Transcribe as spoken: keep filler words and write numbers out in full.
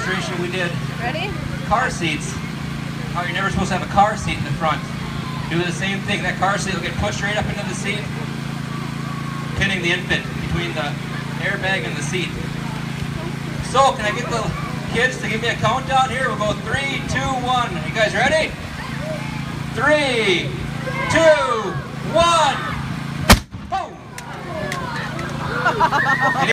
demonstration we did. Ready? Car seats. How you're never supposed to have a car seat in the front. Do the same thing. That car seat will get pushed right up into the seat, pinning the infant between the airbag and the seat. So, can I get the kids to give me a countdown here? We'll go three, two, one. You guys ready? Three, two, one. Boom!